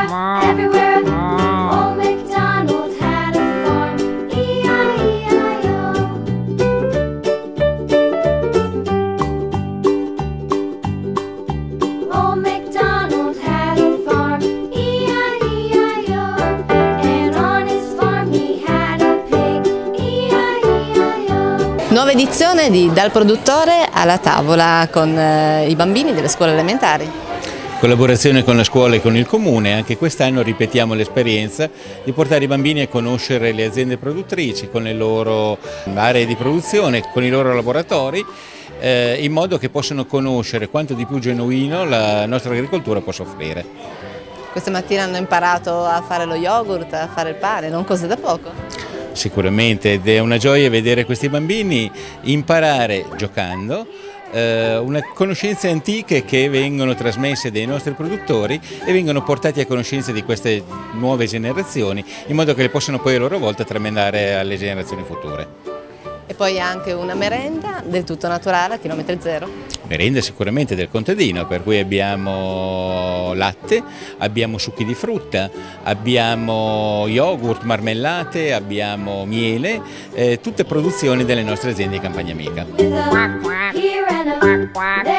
everywhere. Old MacDonald had a farm, E-I-E-I-O. Old MacDonald had a farm, E-I-E-I-O. And on his farm he had a pig, E-I-E-I-O. Nuova edizione di Dal produttore alla tavola con i bambini delle scuole elementari. Collaborazione con la scuola e con il comune, anche quest'anno ripetiamo l'esperienza di portare i bambini a conoscere le aziende produttrici con le loro aree di produzione, con i loro laboratori, in modo che possano conoscere quanto di più genuino la nostra agricoltura possa offrire. Questa mattina hanno imparato a fare lo yogurt, a fare il pane, non cose da poco. Sicuramente, ed è una gioia vedere questi bambini imparare giocando, una conoscenze antiche che vengono trasmesse dai nostri produttori e vengono portati a conoscenza di queste nuove generazioni, in modo che le possano poi a loro volta tramandare alle generazioni future. E poi anche una merenda del tutto naturale a chilometri zero. Merenda sicuramente del contadino, per cui abbiamo latte, abbiamo succhi di frutta, abbiamo yogurt, marmellate, abbiamo miele, tutte produzioni delle nostre aziende di Campagna Amica.